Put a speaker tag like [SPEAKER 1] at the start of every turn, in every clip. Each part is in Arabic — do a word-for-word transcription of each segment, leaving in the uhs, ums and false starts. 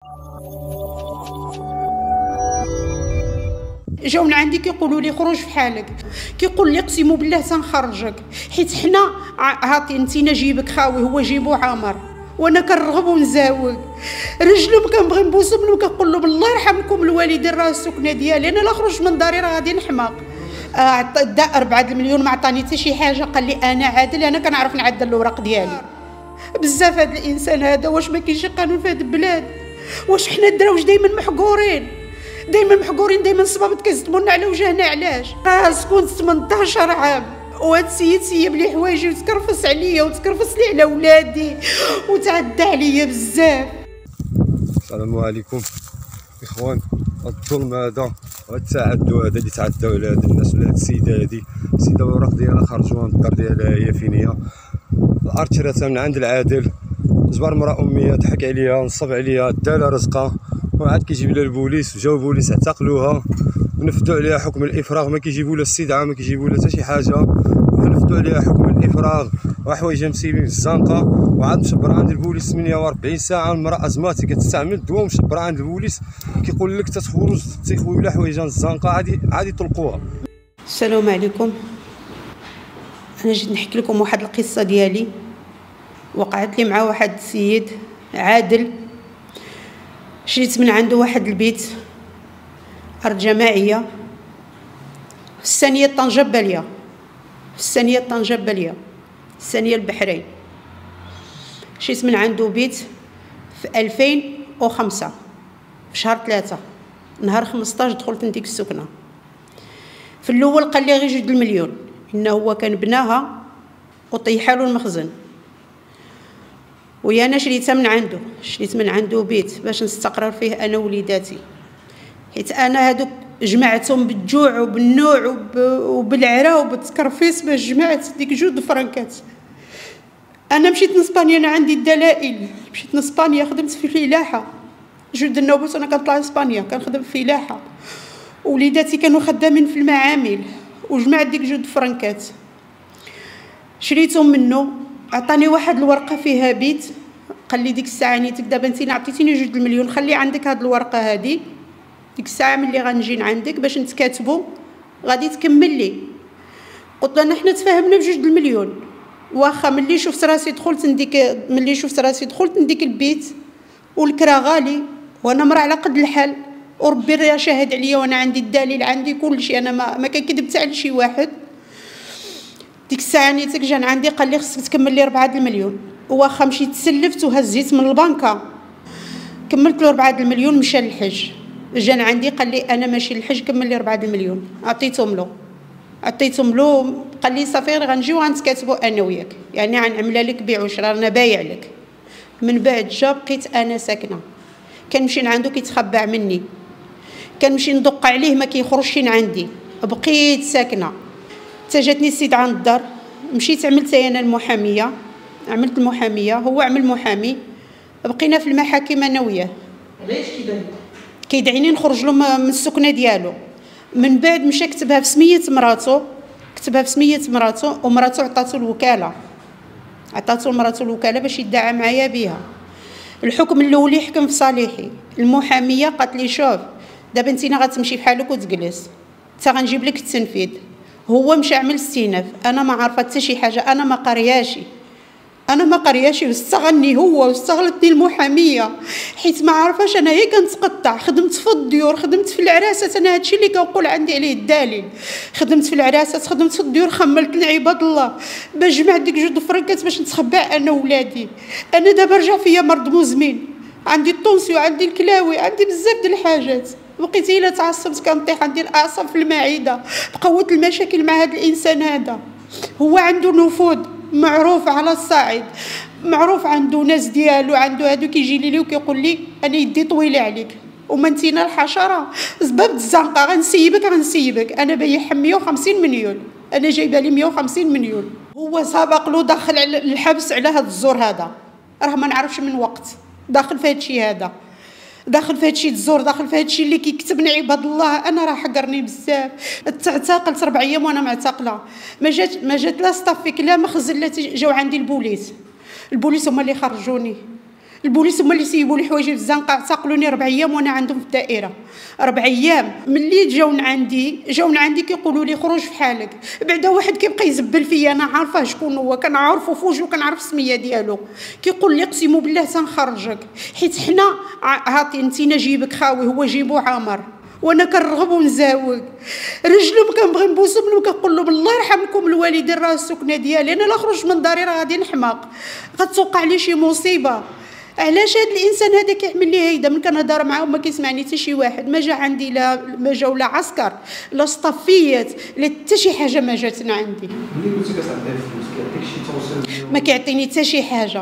[SPEAKER 1] جاو من عندي كيقولوا لي خرج في حالك، كيقول لي اقسم بالله تنخرجك حيت حنا عاطي نتينا جيبك خاوي هو جيبو عامر وانا كنرغب ونزاوق رجلهم كنبغي نبوسو منهم كنقول له بالله يرحمكم الوالدين راه السكنه ديالي انا لا خرج من داري راه غادي نحماق. دا أربعة المليون ما عطاني حتى شي حاجه قال لي انا عادل انا كنعرف نعدل الاوراق ديالي. بزاف هذا الانسان هذا واش ما كاينش قانون في هذه البلاد؟ واش حنا الدراوج دائما محقورين دائما محقورين دائما الصبابط كيصدمونا على وجهنا علاش؟ كنت ثمنطاش عام وهاد السيد سيب لي حوايجي وتكرفس عليا وتكرفس لي على ولادي وتعدى عليا بزاف.
[SPEAKER 2] السلام عليكم اخوان. الظلم هذا والتعدي هذا اللي تعداو على هاد الناس ولا هاد السيده هادي، السيده الاوراق ديالها خرجوها من الدار ديالها هي فين هي، الارض شراتها من عند العادل، جبر مرا اميه ضحك عليها نصب عليها دالها رزقها وعاد كيجيب لها البوليس وجاو البوليس اعتقلوها ونفذوا عليها حكم الافراغ. ما كيجيبوا لها استدعاء ما كيجيبوا لها حتى شي حاجه ونفذوا عليها حكم الافراغ وحوايجها مسيبين في الزنقه وعاد مشبره عند البوليس ثمانية وأربعين ساعه. المراه ازماتي كتستعمل الدواء مشبره عند البوليس كيقول لك تتخرج تيخويو لها حوايجها الزنقه عادي عادي يطلقوها.
[SPEAKER 1] السلام عليكم. انا جيت نحكي لكم واحد القصه ديالي وقعت لي مع واحد السيد عادل. شريت من عنده واحد البيت أرض جماعية في الثانية طنجبلية في الثانية طنجبلية الثانية البحرين. شريت من عنده بيت في ألفين وخمسة في شهر ثلاثة نهار خمسطاش دخلت نديك السكنة. في الأول قال لي غير جوج المليون إنه هو كان بناها وطيحالو المخزن ويا انا شريتها من عنده. شريت من عنده بيت باش نستقرر فيه انا ووليداتي حيت انا هادوك جمعتهم بالجوع وبالنوع وب... وبالعرا وبالتكرفيس باش جمعت ديك جوج فرنكات. انا مشيت لاسبانيا انا عندي الدلائل. مشيت لاسبانيا خدمت في فلاحه جوج النوبات انا كنطلع لاسبانيا كنخدم في فلاحه وليداتي كانوا خدامين في المعامل وجمعت ديك جوج فرنكات شريتهم منه. عطاني واحد الورقه فيها بيت قال لي ديك الساعه نيتك دابا انت عطيتيني جوج المليون خلي عندك هاد الورقه هادي ديك الساعه ملي غنجي عندك باش نتكاتبوا غادي تكمل لي. قلت له انا حنا تفاهمنا بجوج المليون واخا ملي شفت راسي دخلت نديك ملي شفت راسي دخلت نديك البيت والكرا غالي وانا مرا على قد الحال وربي راه شاهد عليا وانا عندي الدليل عندي كل شيء انا ما, ما كنكذب على شي واحد. ديك الساعه نيتك جان عندي قال لي خصك تكمل لي أربعة المليون واخا مشيت تسلفت وهزيت من البنكه كملت له أربعة المليون مشى للحج. جان عندي قال لي انا ماشي للحج كمل لي أربعة المليون عطيتهم له عطيتهم له قال لي صافي غنجيو غنتكاتبوا انا وياك يعني غنعملها لك بيع وشراء انا بايع لك. من بعد جا بقيت انا ساكنه كنمشي لعندو كيتخبع مني كنمشي ندق عليه ما كيخرجش عندي بقيت ساكنه حتى جاتني السيد عند الدار. مشيت عملت انا المحاميه عملت المحاميه هو عمل محامي بقينا في المحاكم انا وياه.
[SPEAKER 3] علاش كيبان
[SPEAKER 1] كيدعيني نخرج له من السكنه ديالو. من بعد مشى كتبها في سميه مراتو كتبها في سميه مراتو ومراتو عطاتو الوكاله عطاتو مراتو الوكاله باش يدعى معايا بها. الحكم الاول يحكم في صالحي. المحاميه قالت لي شوف دابا انت غتمشي بحالك وتجلس حتى غنجيب لك التنفيذ. هو مشى عمل استئناف انا ما عارفه حتى شي حاجه انا ما قرياشي انا ما قرياشي واستغلني هو واستغلتني المحاميه حيت ما عارفاش انا هي كنتقطع. خدمت في الديور خدمت في العراسات انا هادشي اللي كنقول عندي عليه الدليل. خدمت في العراسات خدمت في الديور خملت لعباد الله باش جمعت ديك جوج فرنكات باش نتخبع انا وولادي. انا دابا رجع فيا مرض مزمن عندي الطونسيو عندي الكلاوي عندي بزاف د الحاجات. بقيت الا تعصبت كنطيح عندي الاعصاب في المعده بقوت المشاكل مع هذا الانسان هذا. هو عنده نفوذ معروف على الصعيد معروف عنده ناس ديالو عنده هادو كيجي لي وكيقول لي انا يدي طويله عليك وما انتينا الحشره سباب الزنقه غنسيبك غنسيبك. انا بايعها مية وخمسين مليون انا جايبه لي مية وخمسين مليون. هو سبق له دخل على الحبس على هذا الزور هذا راه ما نعرفش من وقت داخل في هذا الشيء هذا داخل في هادشي الزور داخل في هادشي اللي كيكتبني عباد الله. انا راه حقرني بزاف. تعتقلت ربع ايام وانا معتقله ما جات ما جات لا صافيك لا مخزن لا جاو عندي البوليس. البوليس هما اللي خرجوني البوليس هما اللي سيبوا لي حوايجي في الزنقه، اعتقلوني ربع ايام وانا عندهم في الدائره. ربع ايام ملي جاون عندي جاون عندي كيقولوا لي خرج في حالك. بعدا واحد كيبقى يزبل فيا، انا عارفه شكون هو، كنعرفو في وجهو، كنعرف السميه ديالو، كيقول لي اقسم بالله تنخرجك حيت حنا عاطي انتينا جيبك خاوي، هو جيبو عامر وانا كنرغب ونزاوق. رجلهم كنبغي نبوسهم وكنقول لهم الله يرحمكم الوالدين، راه السكنه ديالي، انا لا خرجت من داري راه غادي نحماق، غتوقع لي شي مصيبه. علاش هذا الانسان هذا كيعمل لي هيدا؟ من كنهضر معاه ما كيسمعني حتى شي واحد، ما جا عندي لا ما جاو لا عسكر لا صطفيات لا حتى شي حاجه ما جاتنا عندي.
[SPEAKER 3] ملي كنتي كتعطيه الفلوس كيعطيك شي توصل؟
[SPEAKER 1] ما كيعطيني حتى شي حاجه.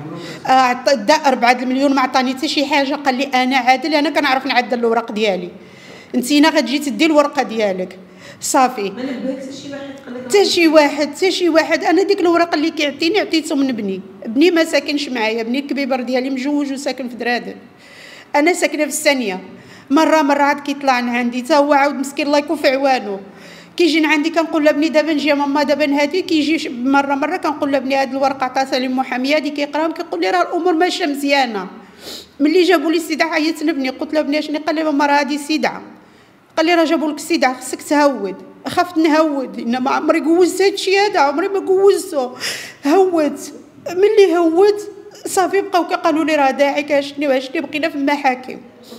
[SPEAKER 1] دا أربعة المليون ما عطاني حتى شي حاجه، قال لي انا عادل، انا كنعرف نعدل الوراق ديالي، انتينا غتجي تدي الورقه ديالك صافي.
[SPEAKER 4] ما نبهك حتى شي واحد قال لك؟
[SPEAKER 1] حتى شي واحد حتى شي واحد. انا ديك الوراق اللي كيعطيني عطيتهم من بني، بني ما ساكنش معايا، بني الكبيبر ديالي مجوج وساكن في درادل، انا ساكنه في الثانيه. مره مره عاد كيطلع عندي حتى هو عاود مسكين الله يكون في عوانه، كيجي عندي كنقول له بني دابا نجي يا ماما دابا نهادي، كيجي مره مره كنقول له بني هاد الورقه عطاتها لي محاميه هادي كيقراهم، كيقول لي راه الامور ماشيه مزيانه. ملي جابوا لي السيدعه عيطت لبني قلت له بني اشني؟ قال لي ماما راه هادي السيدعه. قال لي راه جابوا لك السيدعه خصك تهود. خفت نهود، انما عمري قوزت هادشي هذا، عمري ما قوزته. هودت، ملي هودت صافي بقاو كيقالوا لي راه داعي كاشني واشني، بقينا في المحاكم.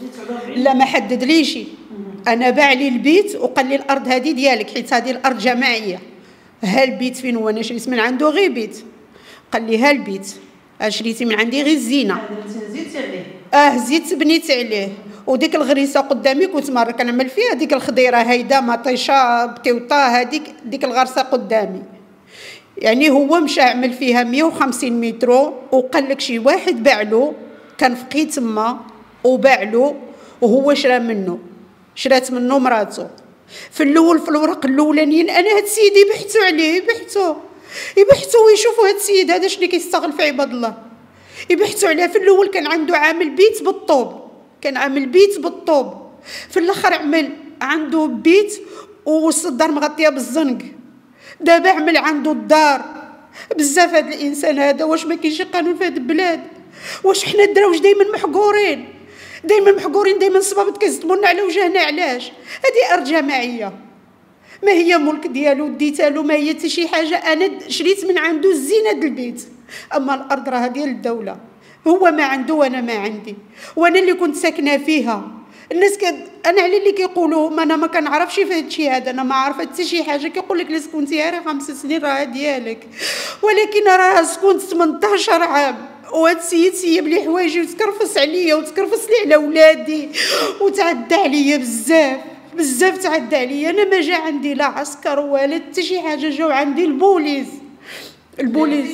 [SPEAKER 1] لا ما حدد ليش، انا باع لي البيت وقال لي الارض هذه ديالك حيت هذه الارض جماعيه. ها البيت فين هو؟ انا شريت من عنده غير بيت، قال لي ها البيت شريتي من عندي غير الزينه.
[SPEAKER 4] زيدتي عليه؟
[SPEAKER 1] اه زيدت بنيت عليه، وديك الغريسه قدامي كنت مره كنعمل فيها، ديك الخضيره هيدا مطيشه بتيوطا هذيك ديك الغرسه قدامي. يعني هو مشى عمل فيها مية وخمسين مترو وقال لك شي واحد باع له، كان فقيه تما وباع له وهو شرا منه، شرات منه مراته. في الاول في الورق الاولانيين انا هاد السيد يبحثوا عليه، يبحثوا يبحثوا ويشوفوا هاد السيد هذا شنو كيستغل في عباد الله، يبحثوا عليه. في الاول كان عنده عامل بيت بالطوب، كان عامل بيت بالطوب، في الاخر عمل عنده بيت والدار مغطيه بالزنق. دابا عمل عنده الدار. بزاف هذا الانسان هذا، واش ما كاينش قانون في هذه البلاد؟ واش حنا الدراوج دائما محقورين، دائما محقورين، دائما صبابط كيصدمونا على وجهنا؟ علاش؟ هذه ارض جماعيه، ما هي ملك ديالو ديتها له، ما هي حتى شي حاجه. انا شريت من عنده الزينه ديال البيت، اما الارض راه ديال الدوله، هو ما عنده وانا ما عندي، وانا اللي كنت ساكنه فيها. الناس كد... انا على اللي كيقولوا ما انا ما كنعرفش في هذا الشيء هذا، انا ما عارفه حتى شي حاجه. كيقول لك لا سكنتي راه خمس سنين راه ديالك، ولكن راه سكنت ثمنطاش عام، وهاد السيد سيب لي حوايجي وتكرفس عليا وتكرفس لي على ولادي وتعدى عليا بزاف بزاف، تعدى عليا. انا ما جا عندي لا عسكر ولا حتى شي حاجه، جاو عندي البوليس. البوليس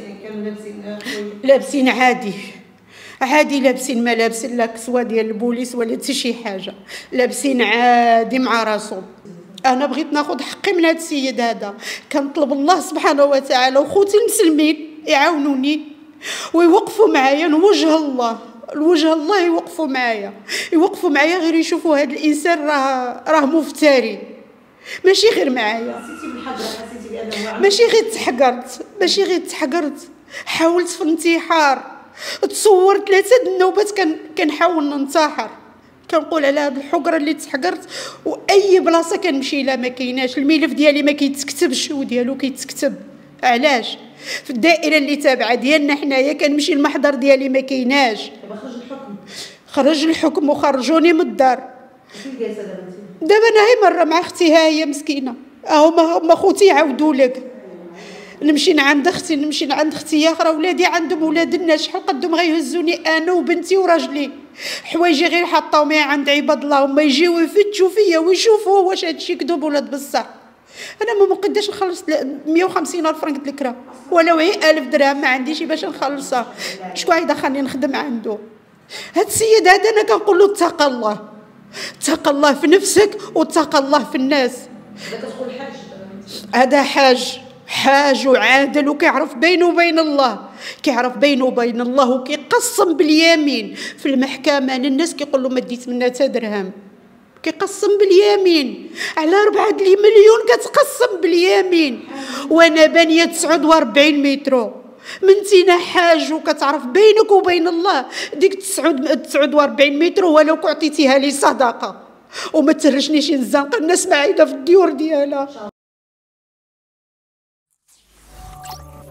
[SPEAKER 1] لابسين عادي عادي، لابسين ما لابسين لا كسوه ديال البوليس ولا حتى شي حاجه، لابسين عادي مع راسهم. انا بغيت ناخذ حقي من هذا السيد هذا، كنطلب الله سبحانه وتعالى وخوتي المسلمين يعاونوني ويوقفوا معايا لوجه الله، لوجه الله يوقفوا معايا، يوقفوا معايا غير يشوفوا هذا الانسان راه راه مفتري، ماشي غير معايا.
[SPEAKER 4] حسيتي بالحقره؟ حسيتي بانه
[SPEAKER 1] ماشي غير تحقرت، ماشي غير تحقرت، حاولت في الانتحار، تصورت ثلاثه النوبات كان كنحاول ننتحر، كنقول على هاد الحقره اللي تحقرت. واي بلاصه كنمشي لها ما كايناش، الملف ديالي ما كيتكتبش وديالو كيتكتب. علاش؟ في الدائره اللي تابعه ديالنا حنايا كنمشي المحضر ديالي ما كايناش.
[SPEAKER 4] دابا خرج الحكم،
[SPEAKER 1] خرج الحكم وخرجوني من الدار.
[SPEAKER 4] فين جالسه دابا انت؟
[SPEAKER 1] دابا انا هي مره مع اختي، ها هي مسكينه، هما هما خوتي يعاودوا لك. نمشي عند اختي، نمشي عند اختي اخرى، ولادي عندهم ولاد الناس، شحال قدهم غيهزوني انا وبنتي وراجلي، حوايجي غير حطاو معايا عند عباد الله، هما يجيو يفتشوا فيا ويشوفوا واش هادشي كذوب ولا بصح. انا ما مقداش نخلص مية وخمسين الف فرنك الكرا، ولو هي ألف درهم ما عنديش باش نخلصها. شكون غيدخلني نخدم عنده؟ هاد السيد هذا انا كنقول له اتق الله، اتق الله في نفسك واتق الله في الناس.
[SPEAKER 4] كتقول حاج
[SPEAKER 1] هذا حاج حاج وعادل وكيعرف بينه وبين الله، كيعرف بينه وبين الله وكيقسم باليمين في المحكمه. الناس كيقول له ما ديت منا حتى درهم، كيقسم باليمين على أربعة مليون، كتقسم باليمين. وانا بانيه تسعة وأربعين مترو منتينا حاج وكتعرف بينك وبين الله ديك تسعة وأربعين متر، ولو كعطيتيها لي صدقه وما تهرشنيش الزنقه، الناس معيده في الديور ديالها.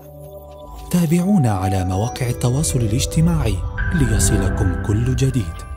[SPEAKER 5] تابعونا على مواقع التواصل الاجتماعي ليصلكم كل جديد.